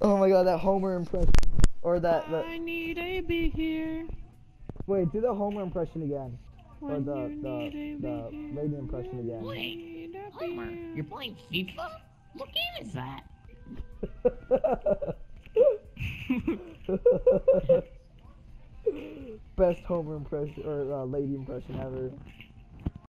Oh my god, that Homer impression. Or that. I need a be here. Wait, do the Homer impression again. Or When the you need a be here. lady impression again. Wait, Homer, you're playing FIFA? What game is that? Best Homer impression or lady impression ever.